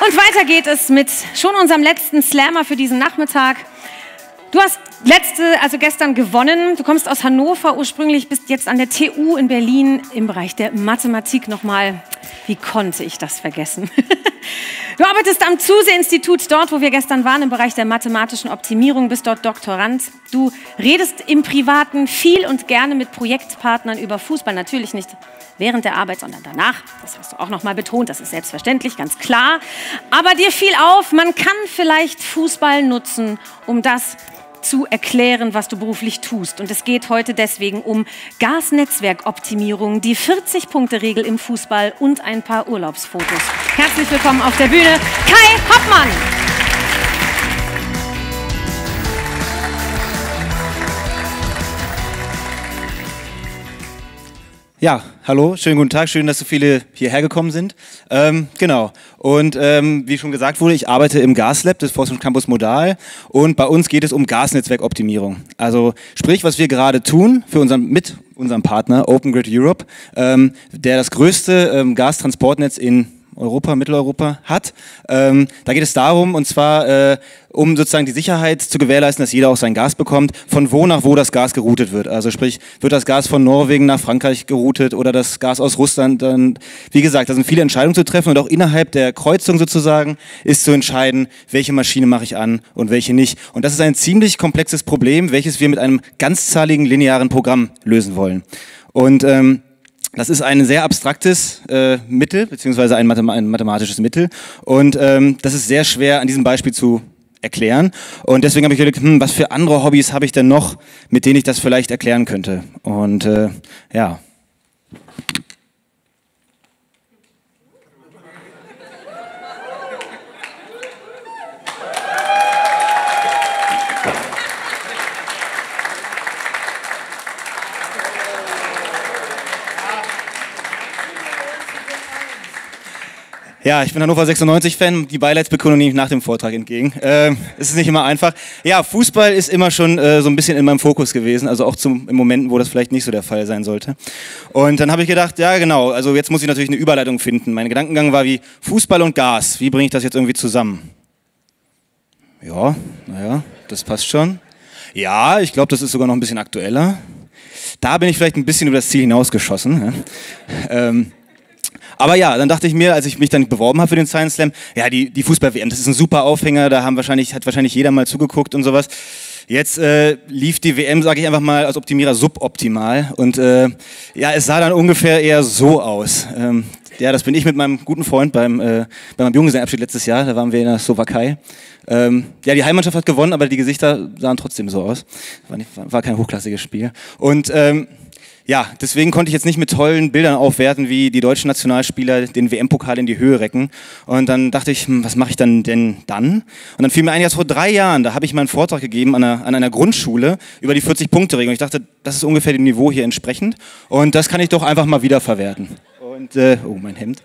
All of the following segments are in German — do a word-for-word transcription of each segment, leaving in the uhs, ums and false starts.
Und weiter geht es mit schon unserem letzten Slammer für diesen Nachmittag. Du hast letzte, also gestern gewonnen. Du kommst aus Hannover ursprünglich, bist jetzt an der T U in Berlin im Bereich der Mathematik nochmal. Wie konnte ich das vergessen? Du arbeitest am Zuse-Institut, dort, wo wir gestern waren, im Bereich der mathematischen Optimierung, bist dort Doktorand. Du redest im Privaten viel und gerne mit Projektpartnern über Fußball, natürlich nicht während der Arbeit, sondern danach. Das hast du auch noch mal betont, das ist selbstverständlich, ganz klar. Aber dir fiel auf, man kann vielleicht Fußball nutzen, um das zu erklären, was du beruflich tust. Und es geht heute deswegen um Gasnetzwerkoptimierung, die vierzig-Punkte-Regel im Fußball und ein paar Urlaubsfotos. Herzlich willkommen auf der Bühne, Kai Hoppmann. Ja, hallo, schönen guten Tag, schön, dass so viele hierher gekommen sind. Ähm, genau, und ähm, wie schon gesagt wurde, ich arbeite im GasLab des Forschungscampus Modal und bei uns geht es um Gasnetzwerkoptimierung. Also sprich, was wir gerade tun für unseren, mit unserem Partner Open Grid Europe, ähm, der das größte ähm, Gastransportnetz in Europa, Mitteleuropa hat. Ähm, da geht es darum, und zwar äh, um sozusagen die Sicherheit zu gewährleisten, dass jeder auch sein Gas bekommt, von wo nach wo das Gas geroutet wird. Also sprich, wird das Gas von Norwegen nach Frankreich geroutet oder das Gas aus Russland. Dann, wie gesagt, da sind viele Entscheidungen zu treffen und auch innerhalb der Kreuzung sozusagen ist zu entscheiden, welche Maschine mache ich an und welche nicht. Und das ist ein ziemlich komplexes Problem, welches wir mit einem ganzzahligen linearen Programm lösen wollen. Und ähm, das ist ein sehr abstraktes äh, Mittel, beziehungsweise ein, Mathem ein mathematisches Mittel. Und ähm, das ist sehr schwer an diesem Beispiel zu erklären. Und deswegen habe ich gedacht, hm, was für andere Hobbys habe ich denn noch, mit denen ich das vielleicht erklären könnte. Und äh, ja. Ja, ich bin Hannover sechsundneunzig-Fan, die Beileidsbekundung nehme ich nach dem Vortrag entgegen. Äh, es ist nicht immer einfach. Ja, Fußball ist immer schon äh, so ein bisschen in meinem Fokus gewesen, also auch zum, in Momenten, wo das vielleicht nicht so der Fall sein sollte. Und dann habe ich gedacht, ja genau, also jetzt muss ich natürlich eine Überleitung finden. Mein Gedankengang war wie Fußball und Gas, wie bringe ich das jetzt irgendwie zusammen? Ja, naja, das passt schon. Ja, ich glaube, das ist sogar noch ein bisschen aktueller. Da bin ich vielleicht ein bisschen über das Ziel hinausgeschossen. Ja. Ähm, Aber ja, dann dachte ich mir, als ich mich dann beworben habe für den Science Slam, ja, die, die Fußball-W M, das ist ein super Aufhänger, da haben wahrscheinlich, hat wahrscheinlich jeder mal zugeguckt und sowas. Jetzt äh, lief die W M, sage ich einfach mal, als Optimierer suboptimal und äh, ja, es sah dann ungefähr eher so aus. Ähm, ja, das bin ich mit meinem guten Freund beim, äh, bei meinem Junggesellenabschied letztes Jahr, da waren wir in der Slowakei. Ähm, ja, die Heimmannschaft hat gewonnen, aber die Gesichter sahen trotzdem so aus. War, nicht, war kein hochklassiges Spiel. Und ähm, ja, deswegen konnte ich jetzt nicht mit tollen Bildern aufwerten, wie die deutschen Nationalspieler den W M-Pokal in die Höhe recken. Und dann dachte ich, hm, was mache ich dann denn dann? Und dann fiel mir ein, erst vor drei Jahren, da habe ich meinen Vortrag gegeben an einer, an einer Grundschule über die vierzig-Punkte-Regel. Und ich dachte, das ist ungefähr dem Niveau hier entsprechend. Und das kann ich doch einfach mal wiederverwerten. Und, äh, oh, mein Hemd.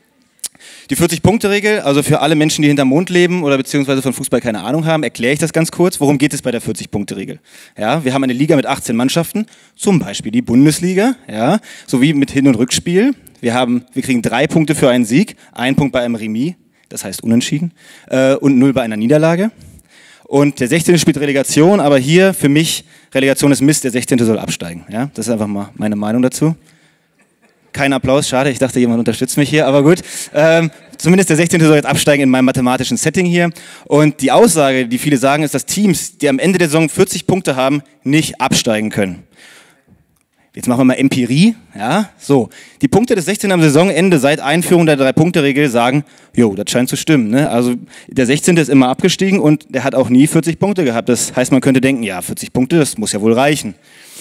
Die vierzig-Punkte-Regel, also für alle Menschen, die hinterm Mond leben oder beziehungsweise von Fußball keine Ahnung haben, erkläre ich das ganz kurz. Worum geht es bei der vierzig-Punkte-Regel? Ja, wir haben eine Liga mit achtzehn Mannschaften, zum Beispiel die Bundesliga, ja, sowie mit Hin- und Rückspiel. Wir, haben, wir kriegen drei Punkte für einen Sieg, ein Punkt bei einem Remis, das heißt Unentschieden, äh, und null bei einer Niederlage. Und der sechzehnte spielt Relegation, aber hier für mich, Relegation ist Mist, der sechzehnte soll absteigen. Ja, das ist einfach mal meine Meinung dazu. Kein Applaus, schade, ich dachte, jemand unterstützt mich hier, aber gut. Ähm, zumindest der sechzehnte soll jetzt absteigen in meinem mathematischen Setting hier. Und die Aussage, die viele sagen, ist, dass Teams, die am Ende der Saison vierzig Punkte haben, nicht absteigen können. Jetzt machen wir mal Empirie. Ja, so. Die Punkte des sechzehnten am Saisonende seit Einführung der Drei-Punkte-Regel sagen, jo, das scheint zu stimmen. Ne? Also der sechzehnte ist immer abgestiegen und der hat auch nie vierzig Punkte gehabt. Das heißt, man könnte denken, ja, vierzig Punkte, das muss ja wohl reichen.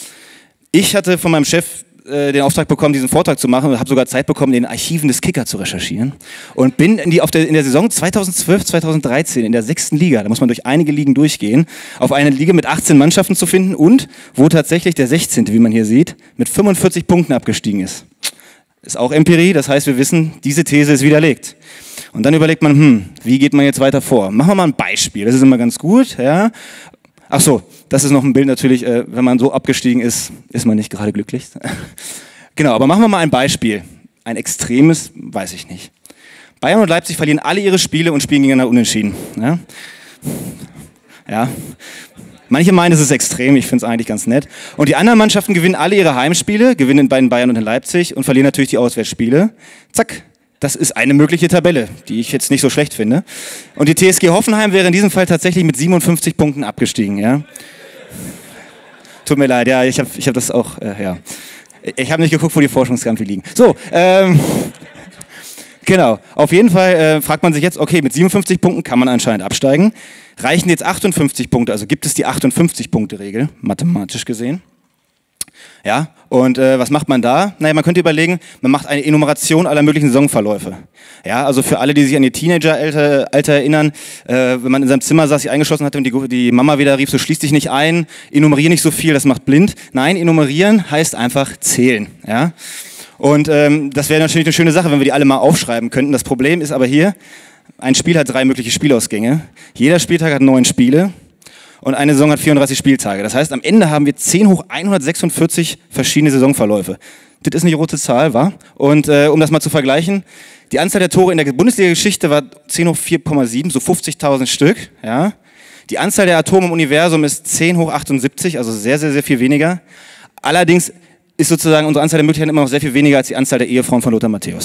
Ich hatte von meinem Chef den Auftrag bekommen, diesen Vortrag zu machen und habe sogar Zeit bekommen, in den Archiven des Kicker zu recherchieren und bin in, die, auf der, in der Saison zweitausendzwölf, zweitausenddreizehn in der sechsten Liga, da muss man durch einige Ligen durchgehen, auf eine Liga mit achtzehn Mannschaften zu finden und wo tatsächlich der sechzehnte, wie man hier sieht, mit fünfundvierzig Punkten abgestiegen ist. Ist auch Empirie, das heißt, wir wissen, diese These ist widerlegt. Und dann überlegt man, hm, wie geht man jetzt weiter vor? Machen wir mal ein Beispiel, das ist immer ganz gut, ja. Ach so, das ist noch ein Bild natürlich, äh, wenn man so abgestiegen ist, ist man nicht gerade glücklich. Genau, aber machen wir mal ein Beispiel. Ein extremes, weiß ich nicht. Bayern und Leipzig verlieren alle ihre Spiele und spielen gegeneinander unentschieden. Ja. ja. Manche meinen, es ist extrem, ich finde es eigentlich ganz nett. Und die anderen Mannschaften gewinnen alle ihre Heimspiele, gewinnen bei den Bayern und in Leipzig und verlieren natürlich die Auswärtsspiele. Zack, das ist eine mögliche Tabelle, die ich jetzt nicht so schlecht finde. Und die T S G Hoffenheim wäre in diesem Fall tatsächlich mit siebenundfünfzig Punkten abgestiegen. Ja. Tut mir leid, ja, ich habe ich hab das auch, äh, ja. Ich habe nicht geguckt, wo die Forschungskampfe liegen. So, ähm... Genau, auf jeden Fall äh, fragt man sich jetzt, okay, mit siebenundfünfzig Punkten kann man anscheinend absteigen. Reichen jetzt achtundfünfzig Punkte, also gibt es die achtundfünfzig-Punkte-Regel, mathematisch gesehen. Ja, und äh, was macht man da? Naja, man könnte überlegen, man macht eine Enumeration aller möglichen Saisonverläufe. Ja, also für alle, die sich an ihr Teenager-Alter Alter erinnern, äh, wenn man in seinem Zimmer saß, sich eingeschlossen hatte und die, die Mama wieder rief, so schließ dich nicht ein, enumerier nicht so viel, das macht blind. Nein, enumerieren heißt einfach zählen, ja. Und ähm, das wäre natürlich eine schöne Sache, wenn wir die alle mal aufschreiben könnten. Das Problem ist aber hier, ein Spiel hat drei mögliche Spielausgänge. Jeder Spieltag hat neun Spiele und eine Saison hat vierunddreißig Spieltage. Das heißt, am Ende haben wir zehn hoch hundertsechsundvierzig verschiedene Saisonverläufe. Das ist eine rote Zahl, wa? Und äh, um das mal zu vergleichen, die Anzahl der Tore in der Bundesliga-Geschichte war zehn hoch vier Komma sieben, so fünfzigtausend Stück. Ja? Die Anzahl der Atome im Universum ist zehn hoch achtundsiebzig, also sehr, sehr, sehr viel weniger. Allerdings ist sozusagen unsere Anzahl der Möglichkeiten immer noch sehr viel weniger als die Anzahl der Ehefrauen von Lothar Matthäus.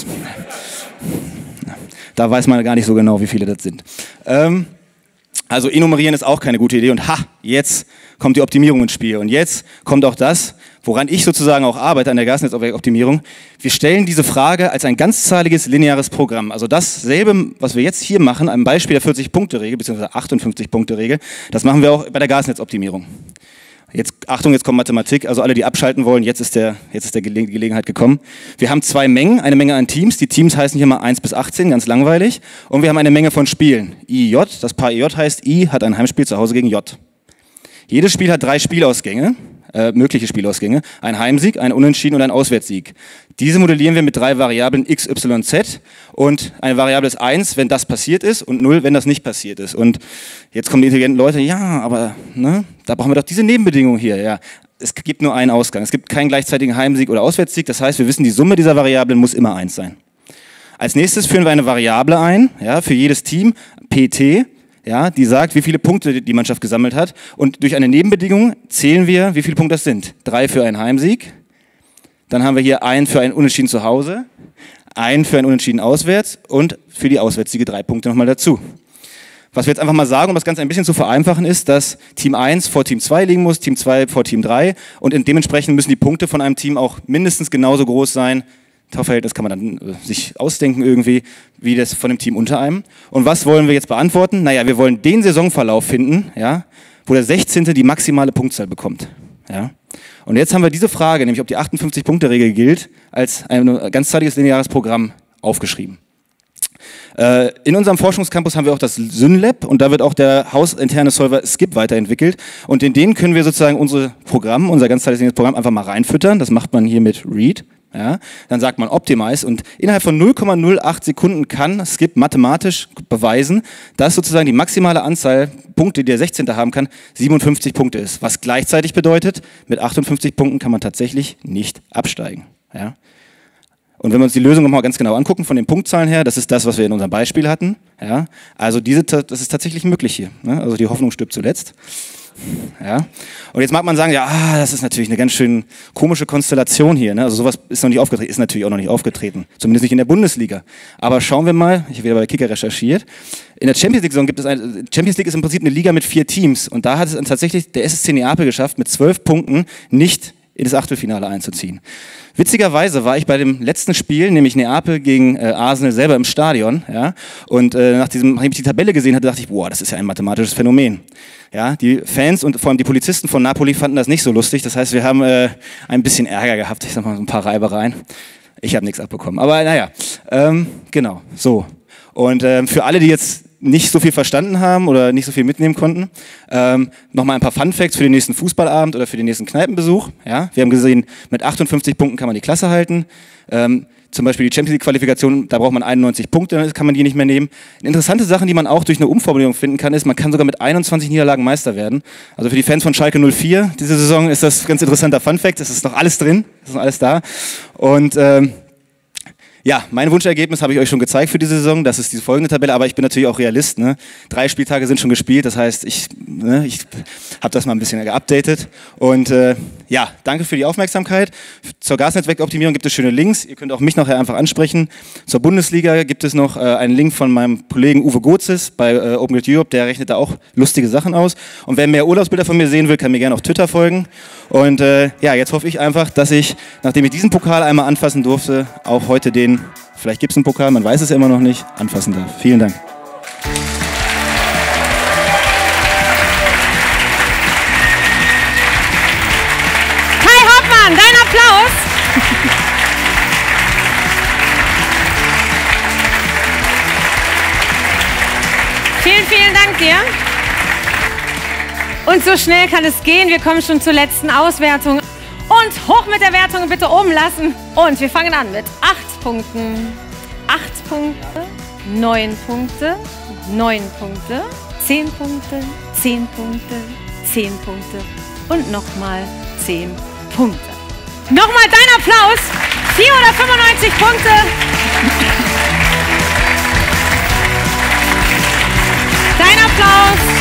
Da weiß man gar nicht so genau, wie viele das sind. Ähm, also enumerieren ist auch keine gute Idee und ha, jetzt kommt die Optimierung ins Spiel und jetzt kommt auch das, woran ich sozusagen auch arbeite an der Gasnetzoptimierung. Wir stellen diese Frage als ein ganzzahliges lineares Programm. Also dasselbe, was wir jetzt hier machen, am Beispiel der vierzig-Punkte-Regel bzw. achtundfünfzig-Punkte-Regel, das machen wir auch bei der Gasnetzoptimierung. Jetzt, Achtung, jetzt kommt Mathematik, also alle, die abschalten wollen, jetzt ist der, jetzt ist der Gele- Gelegenheit gekommen. Wir haben zwei Mengen, eine Menge an Teams, die Teams heißen hier mal eins bis achtzehn, ganz langweilig. Und wir haben eine Menge von Spielen. I J, das Paar I J heißt, I hat ein Heimspiel zu Hause gegen J. Jedes Spiel hat drei Spielausgänge, äh, mögliche Spielausgänge, ein Heimsieg, ein Unentschieden und ein Auswärtssieg. Diese modellieren wir mit drei Variablen x, y, z und eine Variable ist eins, wenn das passiert ist und null, wenn das nicht passiert ist. Und jetzt kommen die intelligenten Leute, ja, aber ne, da brauchen wir doch diese Nebenbedingungen hier. Ja. Es gibt nur einen Ausgang, es gibt keinen gleichzeitigen Heimsieg oder Auswärtssieg, das heißt, wir wissen, die Summe dieser Variablen muss immer eins sein. Als nächstes führen wir eine Variable ein, ja, für jedes Team, P T, ja, die sagt, wie viele Punkte die Mannschaft gesammelt hat und durch eine Nebenbedingung zählen wir, wie viele Punkte das sind. Drei für einen Heimsieg. Dann haben wir hier einen für einen Unentschieden zu Hause, einen für einen Unentschieden auswärts und für die Auswärtssiege drei Punkte nochmal dazu. Was wir jetzt einfach mal sagen, um das Ganze ein bisschen zu vereinfachen, ist, dass Team eins vor Team zwei liegen muss, Team zwei vor Team drei und dementsprechend müssen die Punkte von einem Team auch mindestens genauso groß sein. Torverhältnis kann man dann äh, sich ausdenken irgendwie, wie das von dem Team unter einem. Und was wollen wir jetzt beantworten? Naja, wir wollen den Saisonverlauf finden, ja, wo der sechzehnte die maximale Punktzahl bekommt. Ja. Und jetzt haben wir diese Frage, nämlich ob die achtundfünfzig-Punkte-Regel gilt, als ein ganzzeitiges lineares Programm aufgeschrieben. Äh, in unserem Forschungscampus haben wir auch das SynLab und da wird auch der hausinterne Solver Skip weiterentwickelt. Und in den können wir sozusagen unsere Programm, unser ganzzeitiges lineares Programm einfach mal reinfüttern. Das macht man hier mit Read. Ja, dann sagt man Optimize und innerhalb von null Komma null acht Sekunden kann Skip mathematisch beweisen, dass sozusagen die maximale Anzahl Punkte, die der sechzehnte haben kann, siebenundfünfzig Punkte ist. Was gleichzeitig bedeutet, mit achtundfünfzig Punkten kann man tatsächlich nicht absteigen. Ja. Und wenn wir uns die Lösung nochmal ganz genau angucken, von den Punktzahlen her, das ist das, was wir in unserem Beispiel hatten. Ja. Also diese, das ist tatsächlich möglich hier. Ne? Also die Hoffnung stirbt zuletzt. Ja. Und jetzt mag man sagen, ja, ah, das ist natürlich eine ganz schön komische Konstellation hier. Ne? Also sowas ist noch nicht aufgetreten, ist natürlich auch noch nicht aufgetreten. Zumindest nicht in der Bundesliga. Aber schauen wir mal, ich habe wieder bei Kicker recherchiert. In der Champions League-Saison gibt es eine, Champions League ist im Prinzip eine Liga mit vier Teams. Und da hat es tatsächlich der S S C Neapel geschafft, mit zwölf Punkten nicht in das Achtelfinale einzuziehen. Witzigerweise war ich bei dem letzten Spiel, nämlich Neapel gegen äh, Arsenal, selber im Stadion. Ja? Und äh, nach diesem, nachdem ich die Tabelle gesehen hatte, dachte ich, boah, das ist ja ein mathematisches Phänomen. Ja? Die Fans und vor allem die Polizisten von Napoli fanden das nicht so lustig. Das heißt, wir haben äh, ein bisschen Ärger gehabt. Ich sag mal, so ein paar Reibereien. Ich habe nichts abbekommen. Aber naja, ähm, genau, so. Und ähm, für alle, die jetzt nicht so viel verstanden haben oder nicht so viel mitnehmen konnten. Ähm, Nochmal ein paar Funfacts für den nächsten Fußballabend oder für den nächsten Kneipenbesuch. Ja, wir haben gesehen, mit achtundfünfzig Punkten kann man die Klasse halten. Ähm, zum Beispiel die Champions League Qualifikation, da braucht man einundneunzig Punkte, dann kann man die nicht mehr nehmen. Interessante Sachen, die man auch durch eine Umformulierung finden kann, ist, man kann sogar mit einundzwanzig Niederlagen Meister werden. Also für die Fans von Schalke null vier diese Saison ist das ein ganz interessanter Funfact. Das ist noch alles drin, das ist noch alles da. Und ähm, Ja, mein Wunschergebnis habe ich euch schon gezeigt für diese Saison. Das ist die folgende Tabelle, aber ich bin natürlich auch Realist. Ne? Drei Spieltage sind schon gespielt, das heißt, ich, ne, ich habe das mal ein bisschen geupdatet. Und äh, ja, danke für die Aufmerksamkeit. Zur Gasnetzwerkoptimierung gibt es schöne Links. Ihr könnt auch mich nachher einfach ansprechen. Zur Bundesliga gibt es noch äh, einen Link von meinem Kollegen Uwe Gozis bei äh, OpenGrid Europe. Der rechnet da auch lustige Sachen aus. Und wer mehr Urlaubsbilder von mir sehen will, kann mir gerne auf Twitter folgen. Und äh, ja, jetzt hoffe ich einfach, dass ich, nachdem ich diesen Pokal einmal anfassen durfte, auch heute den, vielleicht gibt es einen Pokal, man weiß es ja immer noch nicht, anfassen darf. Vielen Dank. Kai Hoffmann, dein Applaus. Vielen, vielen Dank dir. Und so schnell kann es gehen. Wir kommen schon zur letzten Auswertung. Und hoch mit der Wertung, bitte oben lassen. Und wir fangen an mit acht Punkten, acht Punkte, neun Punkte, neun Punkte, zehn Punkte, zehn Punkte, zehn Punkte und nochmal zehn Punkte. Nochmal dein Applaus. vierhundertfünfundneunzig Punkte. Dein Applaus.